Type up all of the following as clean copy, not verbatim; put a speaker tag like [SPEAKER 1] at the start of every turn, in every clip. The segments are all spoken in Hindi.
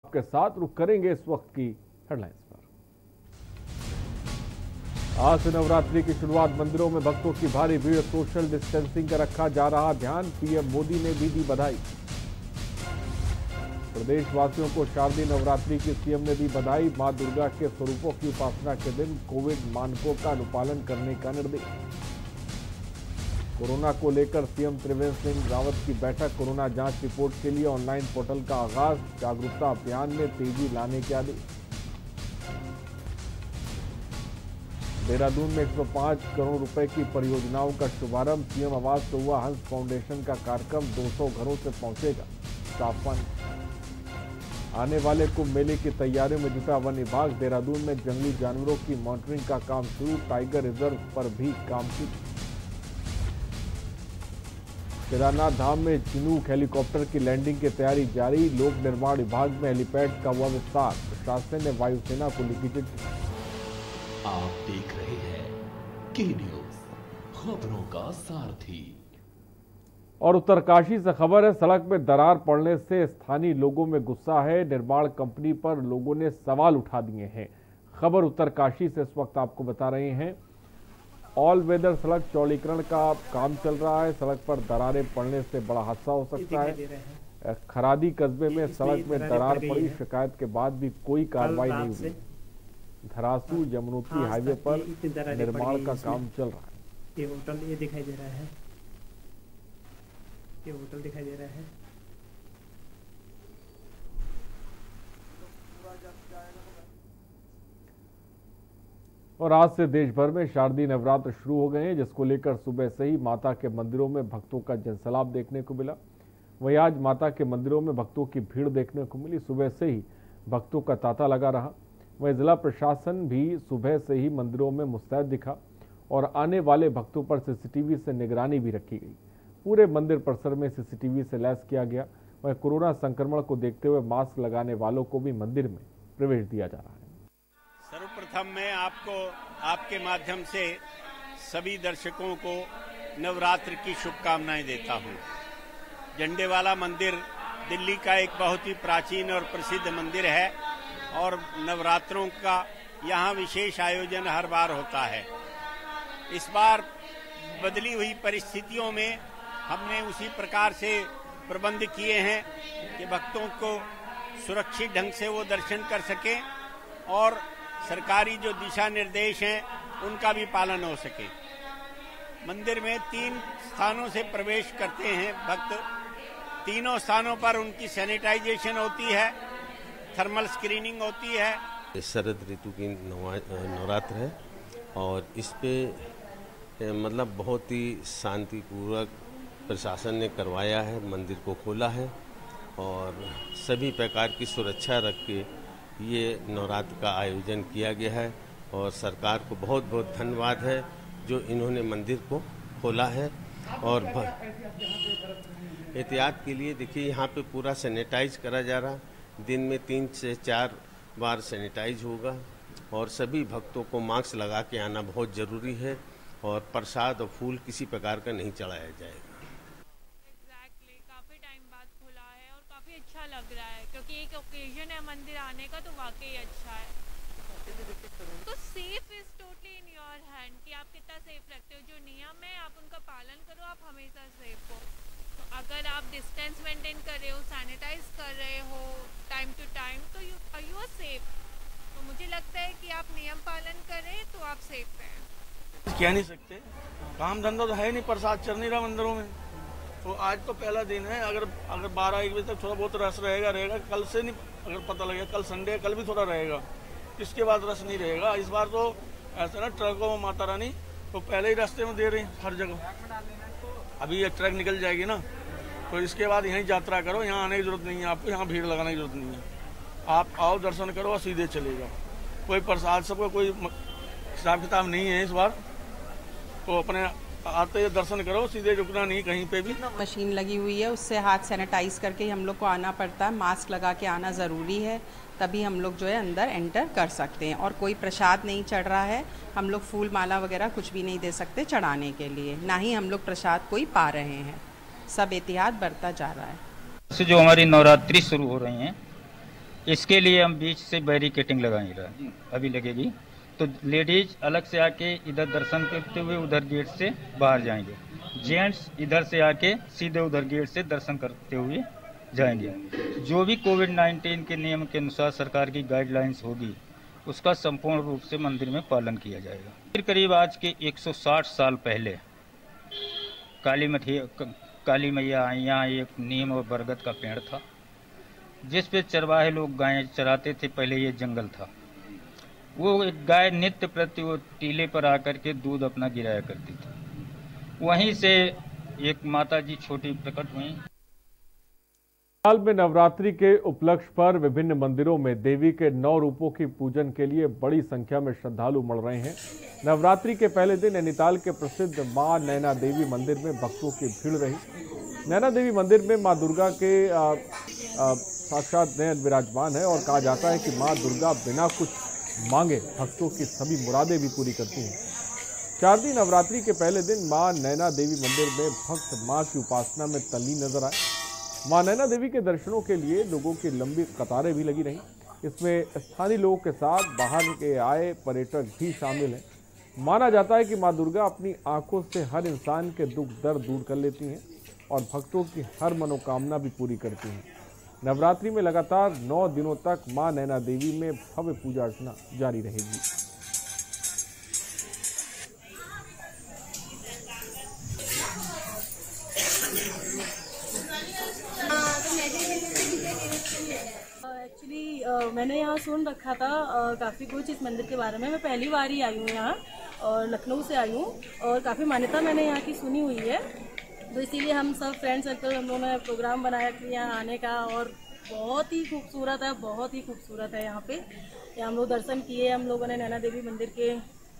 [SPEAKER 1] आपके साथ रुक करेंगे इस वक्त की हेडलाइंस पर। आज से नवरात्रि की शुरुआत, मंदिरों में भक्तों की भारी भीड़, सोशल डिस्टेंसिंग का रखा जा रहा ध्यान, पीएम मोदी ने भी दी बधाई। प्रदेशवासियों को शारदीय नवरात्रि की सीएम ने दी बधाई, मां दुर्गा के स्वरूपों की उपासना के दिन कोविड मानकों का अनुपालन करने का निर्देश। कोरोना को लेकर सीएम त्रिवेंद्र सिंह रावत की बैठक, कोरोना जांच रिपोर्ट के लिए ऑनलाइन पोर्टल का आगाज, जागरूकता अभियान में तेजी लाने के आदेश। देहरादून में 105 करोड़ रुपए की परियोजनाओं का शुभारंभ, सीएम आवास से हुआ हंस फाउंडेशन का कार्यक्रम, 200 घरों से पहुंचेगा साफ पानी। आने वाले कुंभ मेले की तैयारियों में जुटा वन विभाग, देहरादून में जंगली जानवरों की मॉनिटरिंग का काम शुरू, टाइगर रिजर्व पर भी काम शुरू। केदारनाथ धाम में चिनूक हेलीकॉप्टर की लैंडिंग की तैयारी जारी, लोक निर्माण विभाग में हेलीपैड का हुआ विस्तार, प्रशासन ने वायुसेना को लिखी चिट्ठी।
[SPEAKER 2] आप देख रहे हैं के न्यूज, खबरों का सारथी।
[SPEAKER 1] और उत्तरकाशी से खबर है, सड़क में दरार पड़ने से स्थानीय लोगों में गुस्सा है, निर्माण कंपनी पर लोगों ने सवाल उठा दिए हैं। खबर उत्तरकाशी से इस वक्त आपको बता रहे हैं। ऑल वेदर सड़क चौड़ीकरण का काम चल रहा है, सड़क पर दरारें पड़ने से बड़ा हादसा हो सकता है। खरादी कस्बे में सड़क में दरार पड़ी, शिकायत के बाद भी कोई कार्रवाई नहीं हुई। धरासू यमुनोत्री हाईवे पर निर्माण का काम चल रहा है।
[SPEAKER 3] ये होटल ये दिखाई दे रहा है, ये होटल दिखाई दे रहा है।
[SPEAKER 1] और आज से देश भर में शारदीय नवरात्र शुरू हो गए हैं, जिसको लेकर सुबह से ही माता के मंदिरों में भक्तों का जनसैलाब देखने को मिला। वहीं आज माता के मंदिरों में भक्तों की भीड़ देखने को मिली, सुबह से ही भक्तों का तांता लगा रहा। वहीं जिला प्रशासन भी सुबह से ही मंदिरों में मुस्तैद दिखा और आने वाले भक्तों पर सीसीटीवी से निगरानी भी रखी गई। पूरे मंदिर परिसर में सीसीटीवी से लैस किया गया। वहीं कोरोना संक्रमण को देखते हुए मास्क लगाने वालों को भी मंदिर में प्रवेश दिया जा रहा है।
[SPEAKER 4] सर्वप्रथम मैं आपको आपके माध्यम से सभी दर्शकों को नवरात्र की शुभकामनाएं देता हूं। झंडेवाला मंदिर दिल्ली का एक बहुत ही प्राचीन और प्रसिद्ध मंदिर है और नवरात्रों का यहां विशेष आयोजन हर बार होता है। इस बार बदली हुई परिस्थितियों में हमने उसी प्रकार से प्रबंध किए हैं कि भक्तों को सुरक्षित ढंग से वो दर्शन कर सकें और सरकारी जो दिशा निर्देश हैं उनका भी पालन हो सके। मंदिर में 3 स्थानों से प्रवेश करते हैं भक्त, तीनों स्थानों पर उनकी सैनिटाइजेशन होती है, थर्मल स्क्रीनिंग होती है।
[SPEAKER 5] शरद ऋतु की नवरात्र है और इस पे मतलब बहुत ही शांतिपूर्वक प्रशासन ने करवाया है, मंदिर को खोला है और सभी प्रकार की सुरक्षा रख के ये नवरात्र का आयोजन किया गया है और सरकार को बहुत बहुत धन्यवाद है जो इन्होंने मंदिर को खोला है। और एहतियात के लिए देखिए यहाँ पे पूरा सैनिटाइज करा जा रहा, दिन में 3 से 4 बार सैनिटाइज होगा और सभी भक्तों को मास्क लगा के आना बहुत जरूरी है और प्रसाद और फूल किसी प्रकार का नहीं चढ़ाया जाएगा।
[SPEAKER 6] काफी टाइम बाद खुला है और काफी अच्छा लग रहा है क्योंकि एक ओकेजन है मंदिर आने का, तो वाकई अच्छा है। तो safe is totally in your hand कि आप कितना सेफ रखते हो। जो नियम है आप उनका पालन करो, आप हमेशा सेफ हो। तो अगर आप डिस्टेंस मेंटेन कर रहे हो, सैनिटाइज कर रहे हो टाइम टू टाइम, तो यू आर सेफ। तो मुझे लगता है कि आप नियम पालन करें तो आप सेफ हैं।
[SPEAKER 7] कह नहीं सकते, काम धंधा तो है नहीं, प्रसाद चल नहीं रहा मंदिरों में। तो आज तो पहला दिन है, अगर 12-1 बजे तक थोड़ा बहुत रस रहेगा। कल से नहीं, अगर पता लगेगा कल संडे है, कल भी थोड़ा रहेगा, इसके बाद रस नहीं रहेगा। इस बार तो ऐसा ना, ट्रकों में माता रानी तो पहले ही रास्ते में दे रही हर जगह। अभी ये ट्रक निकल जाएगी ना, तो इसके बाद यहीं यात्रा करो, यहाँ आने की जरूरत नहीं है आपको, यहाँ भीड़ लगाने की जरूरत नहीं है। आप आओ, दर्शन करो और सीधे चलेगा। कोई प्रसाद सबका कोई हिसाब किताब नहीं है इस बार, तो अपने आते दर्शन करो, सीधे रुकना नहीं कहीं पे भी।
[SPEAKER 8] मशीन लगी हुई है, उससे हाथ सैनिटाइज करके हम लोग को आना पड़ता है, मास्क लगा के आना ज़रूरी है, तभी हम लोग जो है अंदर एंटर कर सकते हैं। और कोई प्रसाद नहीं चढ़ रहा है, हम लोग फूल माला वगैरह कुछ भी नहीं दे सकते चढ़ाने के लिए, ना ही हम लोग प्रसाद कोई पा रहे हैं। सब एहतियात बरता जा रहा है।
[SPEAKER 9] से जो हमारी नवरात्रि शुरू हो रही हैं, इसके लिए हम बीच से बैरिकेटिंग लगाएंगे, अभी लगेगी। तो लेडीज अलग से आके इधर दर्शन करते हुए उधर गेट से बाहर जाएंगे, जेंट्स इधर से आके सीधे उधर गेट से दर्शन करते हुए जाएंगे। जो भी कोविड-19 के नियम के अनुसार सरकार की गाइडलाइंस होगी उसका संपूर्ण रूप से मंदिर में पालन किया जाएगा। फिर करीब आज के 160 साल पहले काली मैया यहाँ एक नीम और बरगद का पेड़ था जिस पे चरवाहे लोग गायें चराते थे। पहले ये जंगल था। वो एक गाय नित्य प्रति वो टीले पर आकर के दूध अपना गिराया करती थी। वहीं से एक माता जी छोटी प्रकट हुई।
[SPEAKER 1] साल में नवरात्रि के उपलक्ष्य पर विभिन्न मंदिरों में देवी के 9 रूपों की पूजन के लिए बड़ी संख्या में श्रद्धालु मड़ रहे हैं। नवरात्रि के पहले दिन नैनीताल के प्रसिद्ध मां नैना देवी मंदिर में भक्तों की भीड़ रही। नैना देवी मंदिर में मां दुर्गा के साक्षात नयन विराजमान है और कहा जाता है कि मां दुर्गा बिना कुछ मांगे भक्तों की सभी मुरादें भी पूरी करती हैं। 4 दिन नवरात्रि के पहले दिन मां नैना देवी मंदिर में भक्त मां की उपासना में तल्लीन नजर आए। मां नैना देवी के दर्शनों के लिए लोगों की लंबी कतारें भी लगी रहीं। इसमें स्थानीय लोगों के साथ बाहर के आए पर्यटक भी शामिल हैं। माना जाता है कि मां दुर्गा अपनी आंखों से हर इंसान के दुख दर्द दूर कर लेती हैं और भक्तों की हर मनोकामना भी पूरी करती हैं। नवरात्रि में लगातार 9 दिनों तक मां नैना देवी में भव्य पूजा अर्चना जारी रहेगी।
[SPEAKER 10] एक्चुअली मैंने यहाँ सुन रखा था काफ़ी कुछ इस मंदिर के बारे में। मैं पहली बार ही आई हूँ यहाँ और लखनऊ से आई हूँ और काफ़ी मान्यता मैंने यहाँ की सुनी हुई है। तो इसीलिए हम सब फ्रेंड सर्कल हम लोगों ने प्रोग्राम बनाया कि यहाँ आने का। और बहुत ही खूबसूरत है, बहुत ही खूबसूरत है यहाँ पे। हम लोग दर्शन किए हम लोगों ने नैना देवी मंदिर के।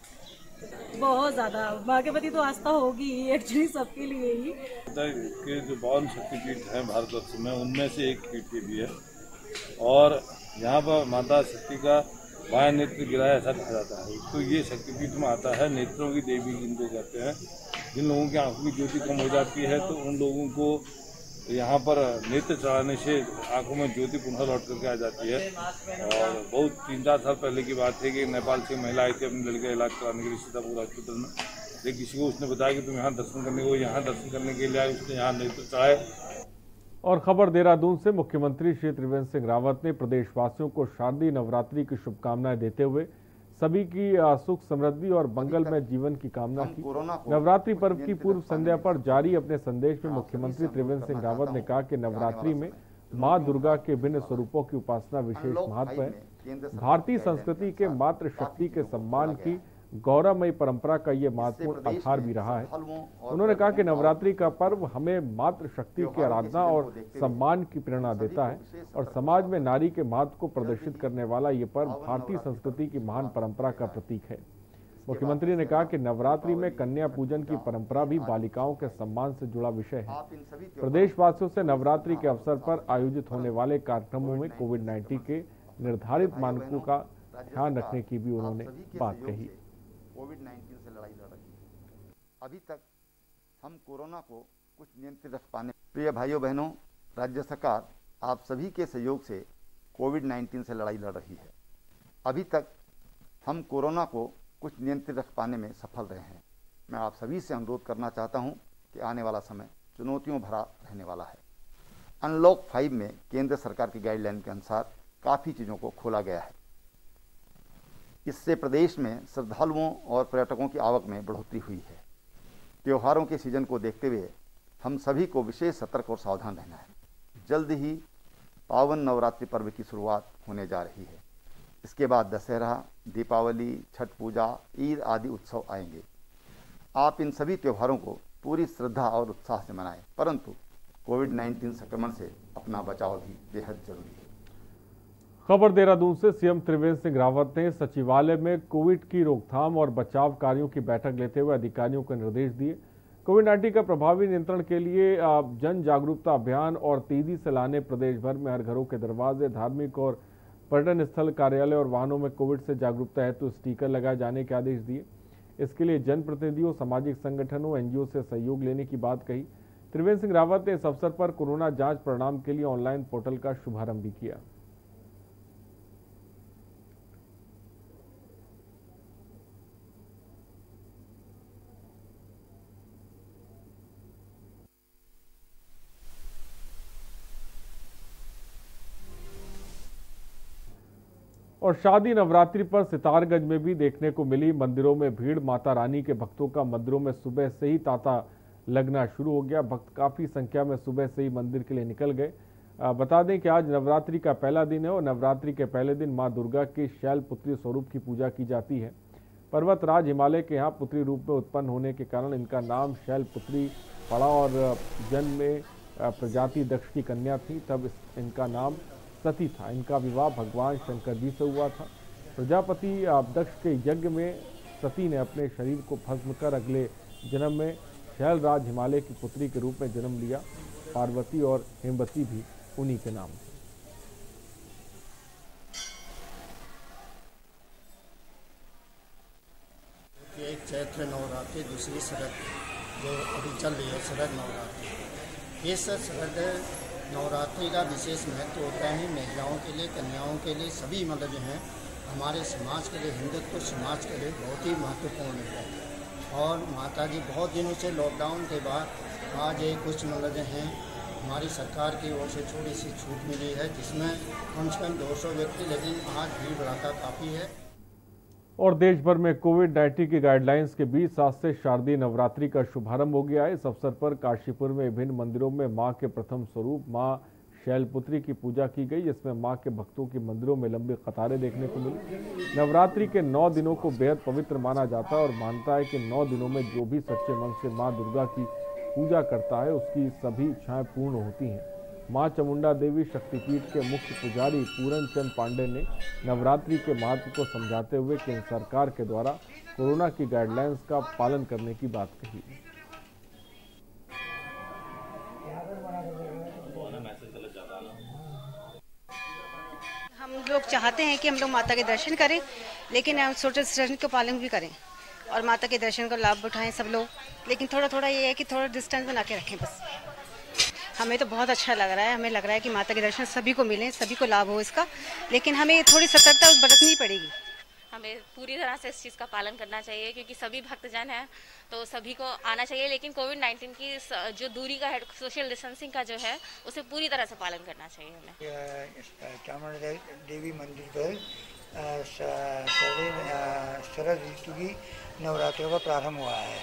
[SPEAKER 10] बहुत ज़्यादा माँ के प्रति तो आस्था होगी ही एक्चुअली सबके लिए ही।
[SPEAKER 11] के जो 52 शक्तिपीठ हैं भारतवर्ष में उनमें से एक पीठ भी है और यहाँ पर माता शक्ति का बाएं नेत्र गिराया ऐसा कहा जाता है। तो ये शक्तिपीठ में आता है नेत्रों की देवी जिनको कहते हैं। जिन लोगों की आंखों की ज्योति कम हो जाती है तो उन लोगों को यहाँ पर नेत्र चढ़ाने से आंखों में ज्योति पुनः लौट करके आ जाती है। और बहुत 3-4 साल पहले की बात है कि नेपाल से महिला आई थी अपने लड़के का इलाज कराने के लिए सीतापुर हॉस्पिटल में। लेकिन किसी को उसने बताया कि तुम यहाँ दर्शन करने के लिए आए, उसने यहाँ नेत्र चढ़ाए।
[SPEAKER 1] और खबर देहरादून से मुख्यमंत्री श्री त्रिवेंद्र सिंह रावत ने प्रदेशवासियों को शारदीय नवरात्रि की शुभकामनाएं देते हुए सभी की सुख समृद्धि और मंगलमय जीवन की कामना की। नवरात्रि पर्व की पूर्व संध्या पर जारी अपने संदेश में मुख्यमंत्री त्रिवेंद्र सिंह रावत ने कहा कि नवरात्रि में मां दुर्गा के विभिन्न स्वरूपों की उपासना विशेष महत्व है। भारतीय संस्कृति के मातृ शक्ति के सम्मान की गौरवमयी परंपरा का ये महत्वपूर्ण आधार भी रहा है। उन्होंने कहा कि नवरात्रि का पर्व हमें मातृ शक्ति की आराधना और सम्मान की प्रेरणा देता है और समाज में नारी के महत्व को प्रदर्शित करने वाला ये पर्व भारतीय संस्कृति की महान परंपरा का प्रतीक है। मुख्यमंत्री ने कहा कि नवरात्रि में कन्या पूजन की परंपरा भी बालिकाओं के सम्मान से जुड़ा विषय है। प्रदेशवासियों से नवरात्रि के अवसर पर आयोजित होने वाले कार्यक्रमों में कोविड-19 के निर्धारित मानकों का ध्यान रखने की भी उन्होंने बात कही।
[SPEAKER 12] कोविड-19 से लड़ाई लड़ रही है। अभी तक हम कोरोना को कुछ नियंत्रित रख पाने। प्रिय भाइयों बहनों, राज्य सरकार आप सभी के सहयोग से कोविड-19 से लड़ाई लड़ रही है। अभी तक हम कोरोना को कुछ नियंत्रित रख पाने में सफल रहे हैं। मैं आप सभी से अनुरोध करना चाहता हूं कि आने वाला समय चुनौतियों भरा रहने वाला है। अनलॉक 5 में केंद्र सरकार की गाइडलाइन के अनुसार काफ़ी चीज़ों को खोला गया है। इससे प्रदेश में श्रद्धालुओं और पर्यटकों की आवक में बढ़ोतरी हुई है। त्योहारों के सीजन को देखते हुए हम सभी को विशेष सतर्क और सावधान रहना है। जल्द ही पावन नवरात्रि पर्व की शुरुआत होने जा रही है। इसके बाद दशहरा, दीपावली, छठ पूजा, ईद आदि उत्सव आएंगे। आप इन सभी त्योहारों को पूरी श्रद्धा और उत्साह से मनाएं, परंतु कोविड-19 संक्रमण से अपना बचाव भी बेहद जरूरी है।
[SPEAKER 1] खबर देहरादून से सीएम त्रिवेंद्र सिंह रावत ने सचिवालय में कोविड की रोकथाम और बचाव कार्यों की बैठक लेते हुए अधिकारियों को निर्देश दिए। कोविड-19 का प्रभावी नियंत्रण के लिए जन जागरूकता अभियान और तेजी से लाने प्रदेश भर में हर घरों के दरवाजे, धार्मिक और पर्यटन स्थल, कार्यालय और वाहनों में कोविड से जागरूकता हेतु स्टीकर लगाए जाने के आदेश दिए। इसके लिए जनप्रतिनिधियों, सामाजिक संगठनों, एनजीओ से सहयोग लेने की बात कही। त्रिवेंद्र सिंह रावत ने इस अवसर पर कोरोना जांच परिणाम के लिए ऑनलाइन पोर्टल का शुभारंभ भी किया। और शादी नवरात्रि पर सितारगंज में भी देखने को मिली मंदिरों में भीड़। माता रानी के भक्तों का मंदिरों में सुबह से ही तांता लगना शुरू हो गया। भक्त काफ़ी संख्या में सुबह से ही मंदिर के लिए निकल गए। बता दें कि आज नवरात्रि का पहला दिन है और नवरात्रि के पहले दिन मां दुर्गा के शैलपुत्री स्वरूप की पूजा की जाती है। पर्वतराज हिमालय के यहाँ पुत्री रूप में उत्पन्न होने के कारण इनका नाम शैलपुत्री पड़ा और जन्म में प्रजाति दक्ष की कन्या थी, तब इनका नाम सती था। इनका विवाह भगवान शंकर जी से हुआ था। प्रजापति दक्ष के यज्ञ में सती ने अपने शरीर को भस्म कर अगले जन्म में शैलराज हिमालय की पुत्री के रूप में जन्म लिया। पार्वती और हेमवती भी उन्हीं के नाम थे।
[SPEAKER 13] एक चैत्र नवरात्रि, दूसरी शरद जो अभी चल रही है शरद नवरात्रि। इस शरद नवरात्रि का विशेष महत्व होता है महिलाओं के लिए, कन्याओं के लिए, सभी मतलब जो हैं हमारे समाज के लिए, हिंदुत्व समाज के लिए बहुत ही महत्वपूर्ण है। और माता जी बहुत दिनों से लॉकडाउन के बाद आज एक कुछ मतलब जो हैं हमारी सरकार की ओर से थोड़ी सी छूट मिली है, जिसमें कम से कम 200 व्यक्ति, लेकिन आज भीड़ भड़का काफ़ी है।
[SPEAKER 1] और देश भर में कोविड-19 की गाइडलाइंस के बीच आज से शारदीय नवरात्रि का शुभारंभ हो गया है। इस अवसर पर काशीपुर में विभिन्न मंदिरों में मां के प्रथम स्वरूप मां शैलपुत्री की पूजा की गई, जिसमें मां के भक्तों की मंदिरों में लंबी कतारें देखने को मिली। नवरात्रि के 9 दिनों को बेहद पवित्र माना जाता है और मानता है कि 9 दिनों में जो भी सच्चे मन से मां दुर्गा की पूजा करता है उसकी सभी इच्छाएं पूर्ण होती हैं। मां चामुंडा देवी शक्तिपीठ के मुख्य पुजारी पूरन चंद पांडे ने नवरात्रि के महत्व को समझाते हुए केंद्र सरकार के द्वारा कोरोना की गाइडलाइंस का पालन करने की बात कही।
[SPEAKER 14] हम लोग चाहते हैं कि हम लोग माता के दर्शन करें, लेकिन हम सोशल डिस्टेंस का पालन भी करें और माता के दर्शन का लाभ उठाएं सब लोग। लेकिन थोड़ा थोड़ा ये है कि थोड़ा डिस्टेंस बना के रखें बस। हमें तो बहुत अच्छा लग रहा है, हमें लग रहा है कि माता के दर्शन सभी को मिलें, सभी को लाभ हो इसका, लेकिन हमें थोड़ी सतर्कता बरतनी पड़ेगी।
[SPEAKER 15] हमें पूरी तरह से इस चीज़ का पालन करना चाहिए क्योंकि सभी भक्तजन हैं तो सभी को आना चाहिए, लेकिन कोविड-19 की जो दूरी का है, सोशल डिस्टेंसिंग का जो है, उसे पूरी तरह से पालन करना चाहिए हमें।
[SPEAKER 16] चामुंडा देवी मंदिर पर शरद ऋतु की नवरात्रों का प्रारंभ हुआ है।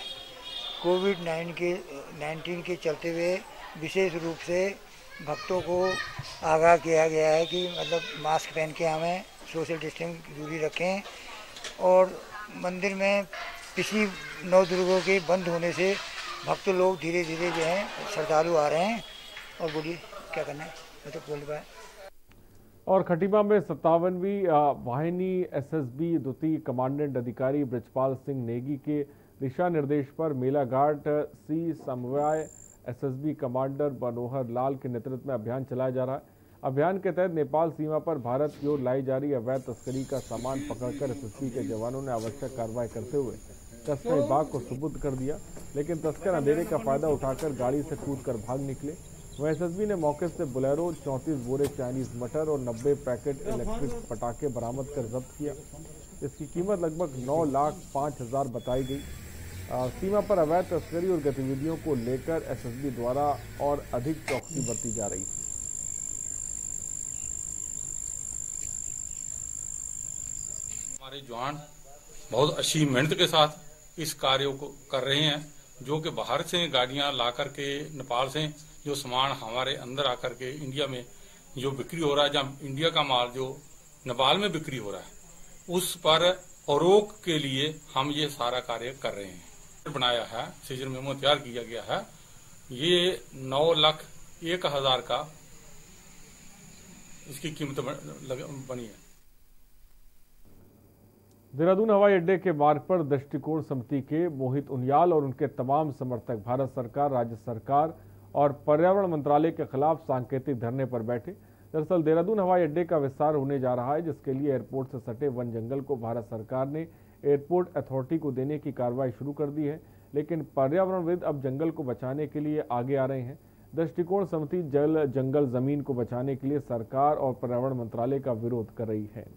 [SPEAKER 16] कोविड-19 के चलते हुए विशेष रूप से भक्तों को आगाह किया गया है कि मतलब मास्क पहन के हमें सोशल डिस्टेंस दूरी रखें और मंदिर में पिछली 9 दुर्गों के बंद होने से भक्त लोग धीरे धीरे जो हैं श्रद्धालु आ रहे हैं। और बोलिए क्या करना है, मैं तो बोल पाया।
[SPEAKER 1] और खटीमा में 57वीं वाहिनी एसएसबी द्वितीय कमांडेंट अधिकारी ब्रजपाल सिंह नेगी के दिशा निर्देश पर मेलाघाट सी समवाय एसएसबी कमांडर मनोहर लाल के नेतृत्व में अभियान चलाया जा रहा है। अभियान के तहत नेपाल सीमा पर भारत की ओर लाई जा रही अवैध तस्करी का सामान पकड़कर एसएसबी के जवानों ने आवश्यक कार्रवाई करते हुए तस्कर विभाग को सुपुर्द कर दिया, लेकिन तस्कर अंधेरे का फायदा उठाकर गाड़ी से कूदकर भाग निकले। वहीं एसएसबी ने मौके से बोलेरो, 34 बोरे चाइनीज मटर और 90 पैकेट इलेक्ट्रिक पटाखे बरामद कर जब्त किया। इसकी कीमत लगभग 9,05,000 बताई गई। सीमा पर अवैध तस्करी और गतिविधियों को लेकर एसएसबी द्वारा और अधिक चौकसी बरती जा रही है।
[SPEAKER 17] हमारे जवान बहुत अच्छी मेहनत के साथ इस कार्य को कर रहे हैं, जो कि बाहर से गाड़ियां ला करके नेपाल से जो सामान हमारे अंदर आकर के इंडिया में जो बिक्री हो रहा है, जहाँ इंडिया का माल जो नेपाल में बिक्री हो रहा है, उस पर रोक के लिए हम ये सारा कार्य कर रहे हैं। बनाया है, सीजन मेमो तैयार किया गया है। ये 9,01,000 का इसकी कीमत बनी है।
[SPEAKER 1] देहरादून हवाई अड्डे के मार्ग पर दृष्टिकोण समिति के मोहित उनियाल और उनके तमाम समर्थक भारत सरकार, राज्य सरकार और पर्यावरण मंत्रालय के खिलाफ सांकेतिक धरने पर बैठे। दरअसल देहरादून हवाई अड्डे का विस्तार होने जा रहा है, जिसके लिए एयरपोर्ट से सटे वन जंगल को भारत सरकार ने एयरपोर्ट अथॉरिटी को देने की कार्रवाई शुरू कर दी है, लेकिन पर्यावरणविद अब जंगल को बचाने के लिए आगे आ रहे हैं। दृष्टिकोण समिति जंगल जमीन को बचाने के लिए सरकार और पर्यावरण मंत्रालय का विरोध कर रही है।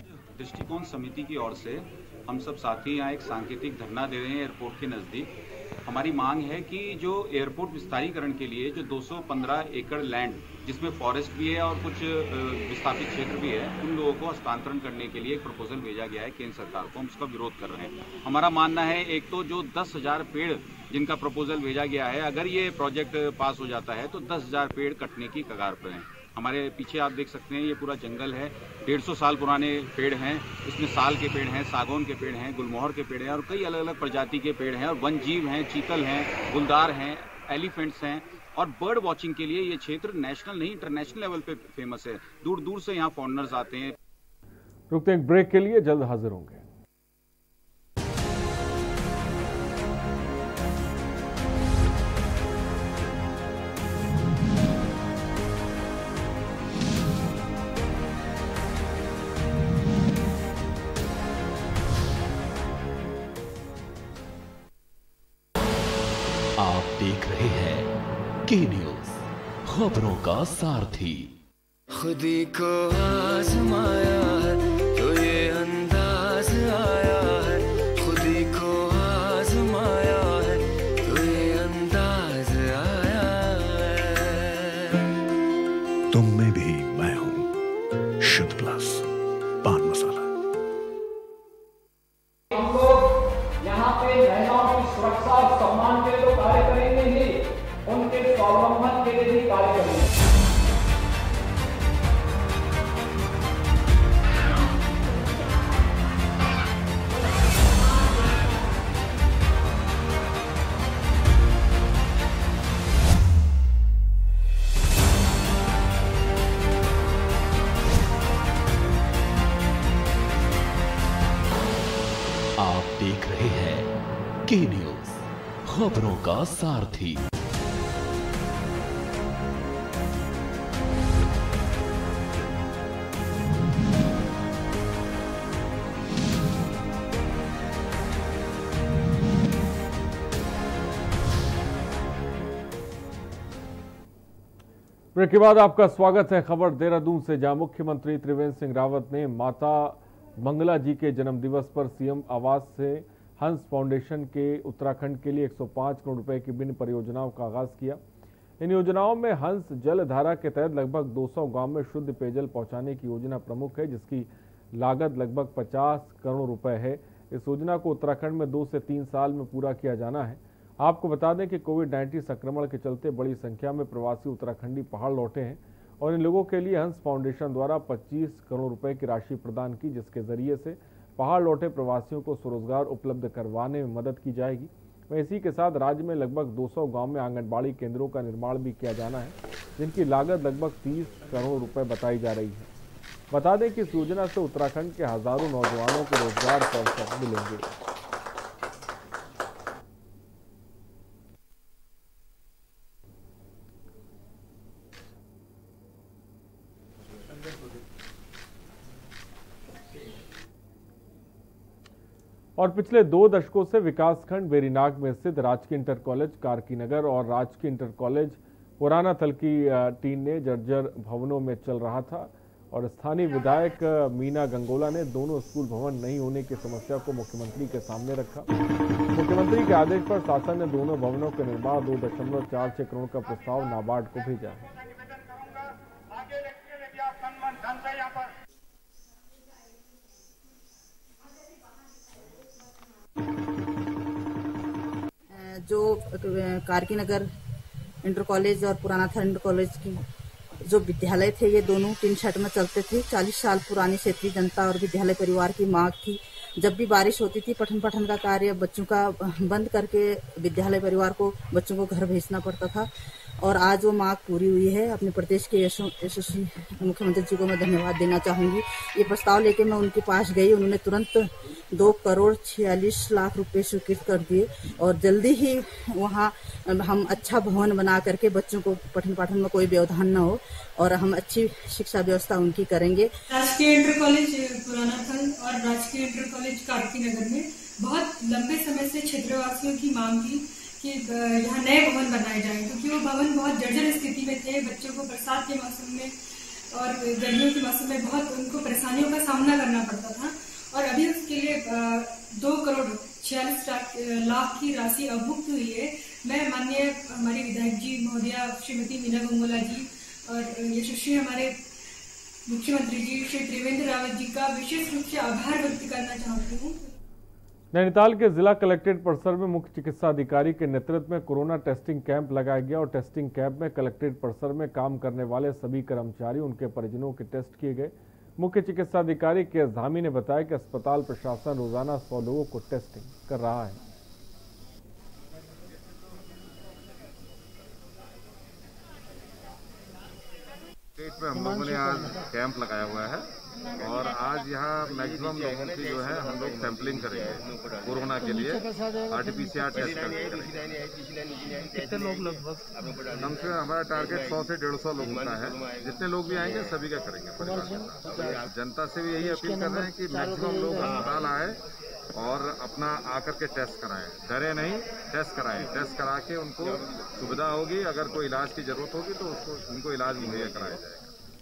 [SPEAKER 18] दृष्टिकोण समिति की ओर से हम सब साथी यहाँ एक सांकेतिक धरना दे रहे हैं एयरपोर्ट के नजदीक, हमारी मांग है कि जो एयरपोर्ट विस्तारीकरण के लिए जो 215 एकड़ लैंड जिसमें फॉरेस्ट भी है और कुछ विस्थापित क्षेत्र भी है, उन लोगों को हस्तांतरण करने के लिए एक प्रपोजल भेजा गया है केंद्र सरकार को। हम उसका विरोध कर रहे हैं। हमारा मानना है एक तो जो 10,000 पेड़ जिनका प्रपोजल भेजा गया है, अगर ये प्रोजेक्ट पास हो जाता है तो 10,000 पेड़ कटने की कगार पर हैं। हमारे पीछे आप देख सकते हैं ये पूरा जंगल है, 150 साल पुराने पेड़ हैं। इसमें साल के पेड़ हैं, सागौन के पेड़ हैं, गुलमोहर के पेड़ हैं और कई अलग अलग प्रजाति के पेड़ हैं और वन जीव हैं, चीतल हैं, गुलदार हैं, एलिफेंट्स हैं। और बर्ड वॉचिंग के लिए ये क्षेत्र नेशनल नहीं इंटरनेशनल लेवल पे फेमस है। दूर दूर से यहाँ फॉरेनर्स आते हैं।
[SPEAKER 1] रुकते हैं ब्रेक के लिए, जल्द हाजिर होंगे।
[SPEAKER 2] आप देख रहे हैं के न्यूज, खबरों का सारथी।
[SPEAKER 19] खुदी को आजमाया है तो ये अंदाज आया है, खुदी को आजमाया है तो ये अंदाज आया है।
[SPEAKER 20] तुम में भी मैं हूं, शुद्ध प्लस पान मसाला।
[SPEAKER 21] हम लोग यहाँ पे महिलाओं की सुरक्षा और सम्मान के लिए तो कार्य करेंगे ही, उनके स्वावलंबन के लिए भी कार्य करेंगे।
[SPEAKER 2] आप देख रहे हैं के न्यूज, खबरों का सारथी।
[SPEAKER 1] ब्रेक के बाद आपका स्वागत है। खबर देहरादून से, जहां मुख्यमंत्री त्रिवेंद्र सिंह रावत ने माता मंगला जी के जन्म दिवस पर सीएम आवास से हंस फाउंडेशन के उत्तराखंड के लिए 105 करोड़ रुपए की विभिन्न परियोजनाओं का आगाज किया। इन योजनाओं में हंस जल धारा के तहत लगभग 200 गांव में शुद्ध पेयजल पहुंचाने की योजना प्रमुख है, जिसकी लागत लगभग 50 करोड़ रुपए है। इस योजना को उत्तराखंड में 2 से 3 साल में पूरा किया जाना है। आपको बता दें कि कोविड-19 संक्रमण के चलते बड़ी संख्या में प्रवासी उत्तराखंडी पहाड़ लौटे हैं और इन लोगों के लिए हंस फाउंडेशन द्वारा 25 करोड़ रुपए की राशि प्रदान की, जिसके जरिए से पहाड़ लौटे प्रवासियों को स्वरोजगार उपलब्ध करवाने में मदद की जाएगी। वहीं इसी के साथ राज्य में लगभग 200 गांव में आंगनबाड़ी केंद्रों का निर्माण भी किया जाना है, जिनकी लागत लगभग 30 करोड़ रुपए बताई जा रही है। बता दें कि इस योजना से उत्तराखंड के हजारों नौजवानों को रोजगार के अवसर मिलेंगे। और पिछले 2 दशकों से विकासखंड बेरीनाग में स्थित राजकीय इंटर कॉलेज कारकी नगर और राजकीय इंटर कॉलेज पुराना थल की टीन ने जर्जर भवनों में चल रहा था और स्थानीय विधायक मीना गंगोला ने दोनों स्कूल भवन नहीं होने की समस्या को मुख्यमंत्री के सामने रखा। मुख्यमंत्री के आदेश पर शासन ने दोनों भवनों के निर्माण 2.46 करोड़ का प्रस्ताव नाबार्ड को भेजा है।
[SPEAKER 22] जो कारकी नगर इंटर कॉलेज और पुराना था इंटर कॉलेज की जो विद्यालय थे, ये दोनों टिन शेड में चलते थे। 40 साल पुरानी क्षेत्रीय जनता और विद्यालय परिवार की मांग थी। जब भी बारिश होती थी, पठन पाठन का कार्य बच्चों का बंद करके विद्यालय परिवार को बच्चों को घर भेजना पड़ता था और आज वो मांग पूरी हुई है। अपने प्रदेश के यशस्वी मुख्यमंत्री जी को मैं धन्यवाद देना चाहूंगी। ये प्रस्ताव लेके मैं उनके पास गई, उन्होंने तुरंत 2,46,00,000 रुपए स्वीकृत कर दिए और जल्दी ही वहाँ हम अच्छा भवन बना करके बच्चों को पठन पाठन में कोई व्यवधान न हो और हम अच्छी शिक्षा व्यवस्था उनकी करेंगे।
[SPEAKER 23] राजकीय इंटर कॉलेज पुराना थल और राजकीय इंटर कॉलेज कारकी नगर में बहुत लंबे समय से क्षेत्रवासियों की मांग थी कि यहाँ नए भवन बनाए जाएं, क्योंकि वो भवन बहुत जर्जर स्थिति में थे। बच्चों को बरसात के मौसम में और गर्मियों के मौसम में बहुत उनको परेशानियों का सामना करना पड़ता था और अभी उसके लिए 2 करोड़ 46 लाख की राशि अवमुक्त हुई है। मैं माननीय हमारे विधायक जी महोदया श्रीमती मीना गंगोला जी और यशस्वी हमारे मुख्यमंत्री जी श्री त्रिवेंद्र रावत जी का विशेष रूप से आभार व्यक्त करना चाहती हूँ।
[SPEAKER 1] नैनीताल के जिला कलेक्ट्रेट परिसर में मुख्य चिकित्सा अधिकारी के नेतृत्व में कोरोना टेस्टिंग कैंप लगाया गया और टेस्टिंग कैंप में कलेक्ट्रेट परिसर में काम करने वाले सभी कर्मचारी उनके परिजनों के टेस्ट किए गए। मुख्य चिकित्सा अधिकारी के धामी ने बताया कि अस्पताल प्रशासन रोजाना 100 लोगों को टेस्टिंग कर रहा है।
[SPEAKER 3] स्टेट में हम लोगों ने आज कैंप लगाया हुआ है और आज यहाँ मैक्सिमम लोगों की जो है हम लोग सैंपलिंग करेंगे कोरोना के लिए RT-PCR टेस्ट करेंगे।
[SPEAKER 4] कितने लोग लगभग?
[SPEAKER 3] कम से कम हमारा टारगेट 100 से 150 लोग होता है। जितने लोग भी आएंगे सभी का करेंगे। जनता से भी यही अपील कर रहे हैं कि मैक्सिमम लोग अस्पताल आए और अपना आकर के टेस्ट कराएं, डरे नहीं, टेस्ट कराएं। टेस्ट करा के उनको सुविधा होगी, अगर कोई इलाज की जरूरत होगी तो उनको इलाज मुहैया कराया जाएगा।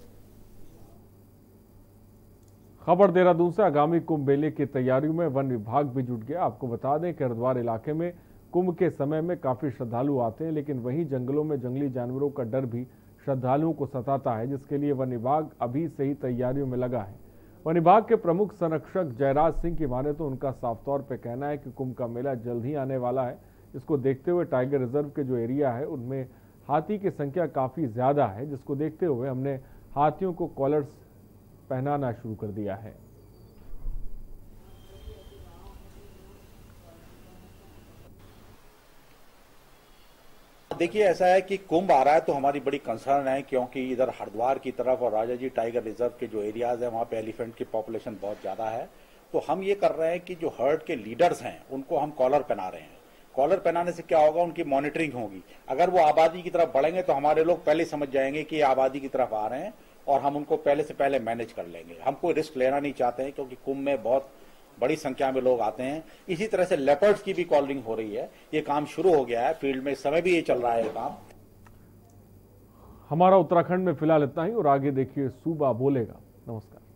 [SPEAKER 1] खबर देहरादून से आगामी कुंभ मेले की तैयारियों में वन विभाग भी जुट गया। आपको बता दें कि हरिद्वार इलाके में कुंभ के समय में काफी श्रद्धालु आते हैं, लेकिन वहीं जंगलों में जंगली जानवरों का डर भी श्रद्धालुओं को सताता है, जिसके लिए वन विभाग अभी से ही तैयारियों में लगा है। वन विभाग के प्रमुख संरक्षक जयराज सिंह की माने तो उनका साफ तौर पर कहना है कि कुंभ का मेला जल्द ही आने वाला है। इसको देखते हुए टाइगर रिजर्व के जो एरिया है उनमें हाथी की संख्या काफी ज्यादा है, जिसको देखते हुए हमने हाथियों को कॉलर्स पहनाना शुरू कर दिया है।
[SPEAKER 5] देखिए, ऐसा है कि कुंभ आ रहा है तो हमारी बड़ी कंसर्न है, क्योंकि इधर हरिद्वार की तरफ और राजाजी टाइगर रिजर्व के जो एरियाज है वहां पे एलिफेंट की पॉपुलेशन बहुत ज्यादा है। तो हम ये कर रहे हैं कि जो हर्ड के लीडर्स हैं उनको हम कॉलर पहना रहे हैं। कॉलर पहनाने से क्या होगा, उनकी मॉनिटरिंग होगी। अगर वो आबादी की तरफ बढ़ेंगे तो हमारे लोग पहले समझ जाएंगे कि आबादी की तरफ आ रहे हैं और हम उनको पहले से पहले मैनेज कर लेंगे। हम कोई रिस्क लेना नहीं चाहते हैं, क्योंकि कुंभ में बहुत बड़ी संख्या में लोग आते हैं। इसी तरह से लेपर्ड्स की भी कॉलरिंग हो रही है। ये काम शुरू हो गया है फील्ड में, इस समय भी ये चल रहा है ये काम।
[SPEAKER 1] हमारा उत्तराखंड में फिलहाल इतना ही और आगे देखिए सूबा बोलेगा। नमस्कार।